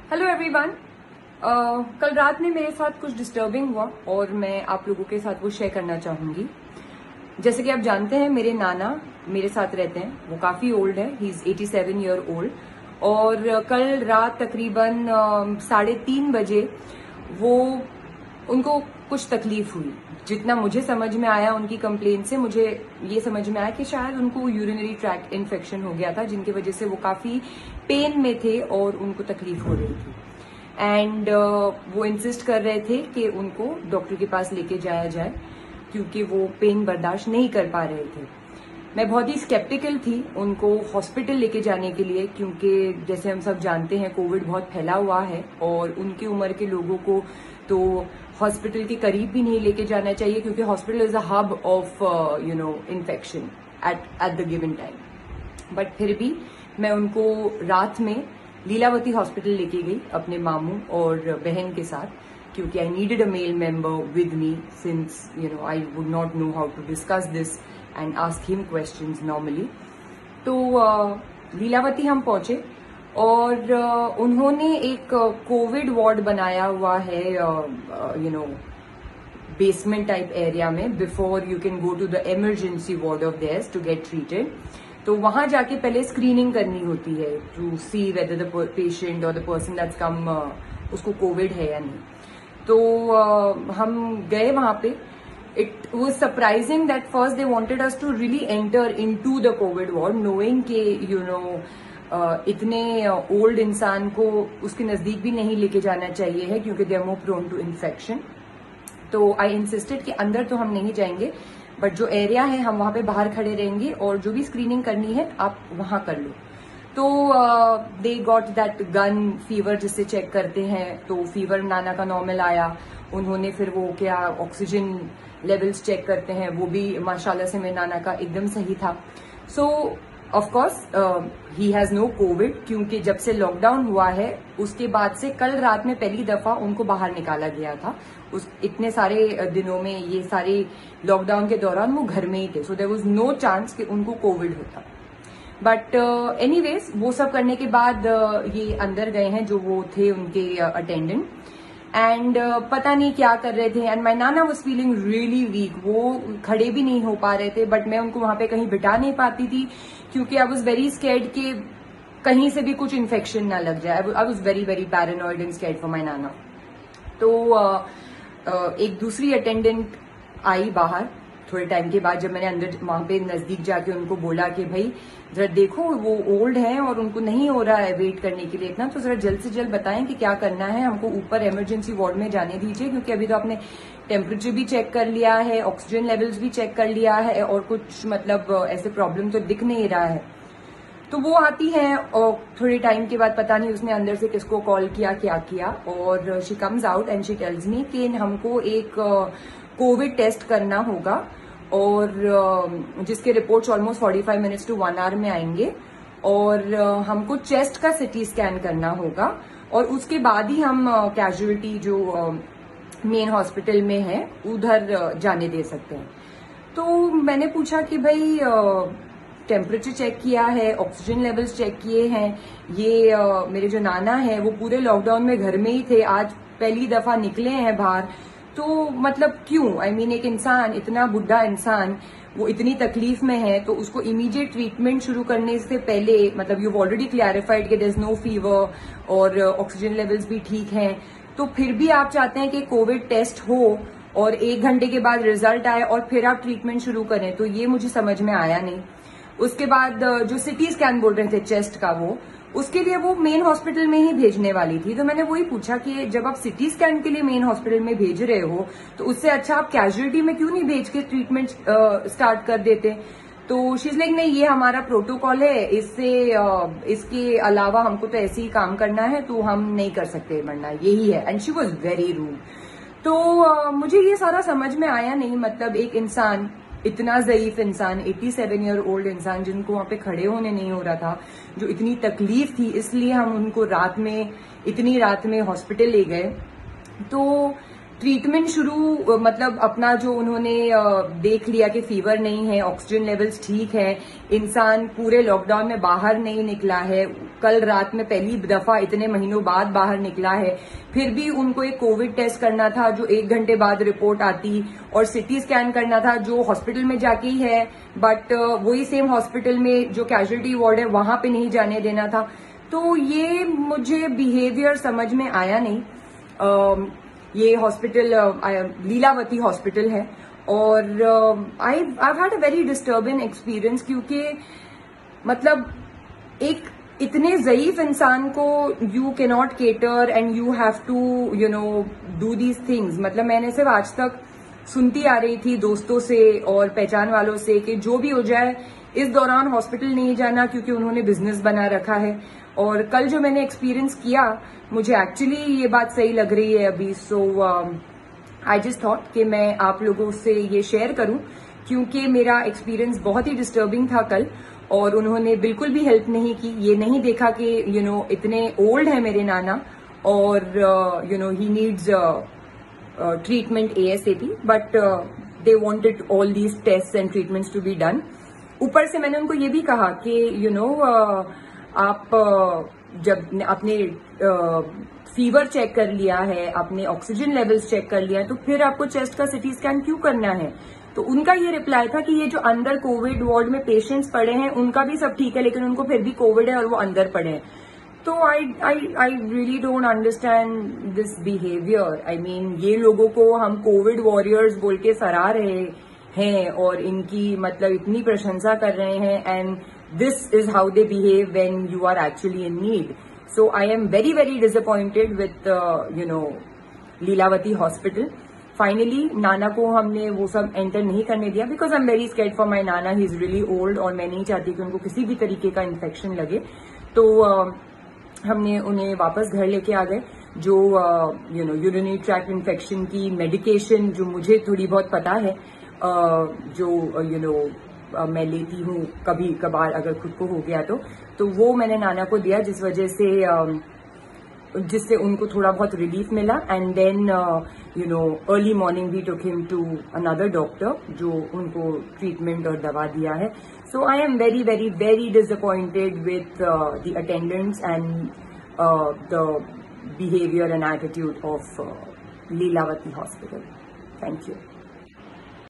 Hello everyone. कल रात में मेरे साथ कुछ डिस्टर्बिंग हुआ और मैं आप लोगों के साथ वो शेयर करना चाहूंगी। जैसे कि आप जानते हैं, मेरे नाना मेरे साथ रहते हैं। वो काफी ओल्ड है, ही इज 87 ईयर ओल्ड। और कल रात तकरीबन 3:30 बजे उनको कुछ तकलीफ हुई। जितना मुझे समझ में आया उनकी कंप्लेंट से, मुझे ये समझ में आया कि शायद उनको यूरिनरी ट्रैक्ट इन्फेक्शन हो गया था, जिनकी वजह से वो काफी पेन में थे और उनको तकलीफ हो रही थी। एंड वो इंसिस्ट कर रहे थे कि उनको डॉक्टर के पास लेके जाया जाए क्योंकि वो पेन बर्दाश्त नहीं कर पा रहे थे। मैं बहुत ही स्केप्टिकल थी उनको हॉस्पिटल लेके जाने के लिए, क्योंकि जैसे हम सब जानते हैं कोविड बहुत फैला हुआ है और उनकी उम्र के लोगों को तो हॉस्पिटल के करीब भी नहीं लेके जाना चाहिए, क्योंकि hospital is a hub of infection at the given time. But फिर भी मैं उनको रात में लीलावती हॉस्पिटल लेके गई अपने मामू और बहन के साथ, क्योंकि I needed a male member with me since I would not know how to discuss this and ask him questions normally. तो लीलावती हम पहुंचे और उन्होंने एक कोविड वार्ड बनाया हुआ है बेसमेंट टाइप एरिया में, before you can go to the emergency ward of theirs to get treated. तो वहां जाके पहले स्क्रीनिंग करनी होती है to see whether the patient और द पर्सन दैट्स कम उसको कोविड है या नहीं। तो हम गए वहां पे। It was surprising that first they wanted us to really enter in to the covid ward, knowing के इतने ओल्ड इंसान को उसके नजदीक भी नहीं लेके जाना चाहिए है, क्योंकि they are more prone to infection. तो आई इंसिस्टेड कि अंदर तो हम नहीं जाएंगे, बट जो एरिया है हम वहां पे बाहर खड़े रहेंगे और जो भी स्क्रीनिंग करनी है आप वहां कर लो। तो they got that gun fever जिससे चेक करते हैं। तो फीवर नाना का नॉर्मल आया। उन्होंने फिर वो क्या ऑक्सीजन लेवल्स चेक करते हैं, वो भी माशाल्लाह से मेरे नाना का एकदम सही था। So of course he has no covid, क्योंकि जब से लॉकडाउन हुआ है उसके बाद से कल रात में पहली दफा उनको बाहर निकाला गया था। इतने सारे दिनों में, ये सारे लॉकडाउन के दौरान वो घर में ही थे। So there was no chance कि उनको कोविड होता। बट एनीवेज वो सब करने के बाद ये अंदर गए हैं जो वो थे उनके अटेंडेंट, एंड पता नहीं क्या कर रहे थे। And my Nana was feeling really weak, वो खड़े भी नहीं हो पा रहे थे। बट मैं उनको वहां पे कहीं बिठा नहीं पाती थी, क्योंकि आई वॉज वेरी स्कैर्ड कि कहीं से भी कुछ इन्फेक्शन ना लग जाए। I was very very paranoid and scared for my नाना। तो एक दूसरी अटेंडेंट आई बाहर थोड़े टाइम के बाद, जब मैंने अंदर वहां पे नजदीक जाके उनको बोला कि भाई जरा देखो वो ओल्ड है और उनको नहीं हो रहा है वेट करने के लिए इतना, तो जरा जल्द से जल्द बताएं कि क्या करना है, हमको ऊपर इमरजेंसी वार्ड में जाने दीजिए, क्योंकि अभी तो आपने टेम्परेचर भी चेक कर लिया है, ऑक्सीजन लेवल्स भी चेक कर लिया है और कुछ मतलब ऐसे प्रॉब्लम तो दिख नहीं रहा है। तो वो आती है और थोड़े टाइम के बाद पता नहीं उसने अंदर से किसको कॉल किया, क्या किया, और she comes out and she tells me कि हमको एक कोविड टेस्ट करना होगा और जिसके reports almost 45 minutes to 1 hour में आएंगे, और हमको चेस्ट का सिटी स्कैन करना होगा और उसके बाद ही हम कैजुअलिटी जो मेन हॉस्पिटल में है उधर जाने दे सकते हैं। तो मैंने पूछा कि भाई टेम्परेचर चेक किया है, ऑक्सीजन लेवल्स चेक किए हैं, ये मेरे जो नाना है वो पूरे लॉकडाउन में घर में ही थे, आज पहली दफा निकले हैं बाहर, तो मतलब क्यों? आई मीन एक इंसान, इतना बुढ़ा इंसान, वो इतनी तकलीफ में है, तो उसको इमीडिएट ट्रीटमेंट शुरू करने से पहले, मतलब यू ऑलरेडी क्लैरिफाइड कि देयर इज नो फीवर और ऑक्सीजन लेवल्स भी ठीक हैं, तो फिर भी आप चाहते हैं कि कोविड टेस्ट हो और 1 घंटे के बाद रिजल्ट आए और फिर आप ट्रीटमेंट शुरू करें, तो ये मुझे समझ में आया नहीं। उसके बाद जो सिटी स्कैन बोल रहे थे चेस्ट का, वो उसके लिए वो मेन हॉस्पिटल में ही भेजने वाली थी। तो मैंने वही पूछा कि जब आप सिटी स्कैन के लिए मेन हॉस्पिटल में भेज रहे हो तो उससे अच्छा आप कैजुअलिटी में क्यों नहीं भेज के ट्रीटमेंट स्टार्ट कर देते। तो शी इज लाइक नहीं, ये हमारा प्रोटोकॉल है, इसके अलावा हमको तो ऐसे ही काम करना है, तो हम नहीं कर सकते, वरना यही है। And she was very rude. तो मुझे ये सारा समझ में आया नहीं, मतलब एक इंसान, इतना ज़ईफ इंसान, 87 ईयर ओल्ड इंसान, जिनको वहां पे खड़े होने नहीं हो रहा था, जो इतनी तकलीफ थी, इसलिए हम उनको इतनी रात में हॉस्पिटल ले गए। तो ट्रीटमेंट शुरू मतलब अपना जो उन्होंने देख लिया कि फीवर नहीं है, ऑक्सीजन लेवल्स ठीक है, इंसान पूरे लॉकडाउन में बाहर नहीं निकला है, कल रात में पहली दफा इतने महीनों बाद बाहर निकला है, फिर भी उनको एक कोविड टेस्ट करना था जो 1 घंटे बाद रिपोर्ट आती, और सिटी स्कैन करना था जो हॉस्पिटल में जाके ही है, बट वही सेम हॉस्पिटल में जो कैजुअलिटी वार्ड है वहां पे नहीं जाने देना था। तो ये मुझे बिहेवियर समझ में आया नहीं। ये हॉस्पिटल लीलावती हॉस्पिटल है, और I had a very disturbing experience, क्योंकि मतलब एक इतने ज़ईफ इंसान को you can not cater and you have to do these things. मतलब मैंने सिर्फ आज तक सुनती आ रही थी दोस्तों से और पहचान वालों से कि जो भी हो जाए इस दौरान हॉस्पिटल नहीं जाना, क्योंकि उन्होंने बिजनेस बना रखा है। और कल जो मैंने एक्सपीरियंस किया, मुझे एक्चुअली ये बात सही लग रही है अभी। सो आई जस्ट थॉट कि मैं आप लोगों से ये शेयर करूं, क्योंकि मेरा एक्सपीरियंस बहुत ही डिस्टर्बिंग था कल, और उन्होंने बिल्कुल भी हेल्प नहीं की। ये नहीं देखा कि इतने ओल्ड है मेरे नाना, और he needs treatment ASAP, but they wanted all these test and treatments to be done. ऊपर से मैंने उनको ये भी कहा कि आप जब आपने फीवर चेक कर लिया है, आपने ऑक्सीजन लेवल्स चेक कर लिया है, तो फिर आपको चेस्ट का सिटी स्कैन क्यों करना है? तो उनका ये रिप्लाई था कि ये जो अंदर कोविड वार्ड में पेशेंट्स पड़े हैं उनका भी सब ठीक है, लेकिन उनको फिर भी कोविड है और वो अंदर पड़े हैं। तो I really don't understand this behaviour. I mean, ये लोगों को हम कोविड वॉरियर्स बोल के सराह रहे हैं और इनकी मतलब इतनी प्रशंसा कर रहे हैं, and this is how they behave when you are actually in need. So I am very, very disappointed with Lilavati hospital. Finally नाना को हमने वो सब एंटर नहीं करने दिया, because I am very scared for my नाना, ही इज रियली ओल्ड, और मैं नहीं चाहती कि उनको किसी भी तरीके का इन्फेक्शन लगे। तो हमने उन्हें वापस घर लेके आ गए। जो यूरिनरी ट्रैक्ट इन्फेक्शन की मेडिकेशन जो मुझे थोड़ी बहुत पता है, जो मैं लेती हूँ कभी कभार अगर खुद को हो गया तो वो मैंने नाना को दिया, जिस वजह से जिससे उनको थोड़ा बहुत रिलीफ मिला। And then early morning we took him to another doctor जो उनको ट्रीटमेंट और दवा दिया है। So I am very very very disappointed with the attendants and the behaviour and attitude of Lilavati hospital. Thank you.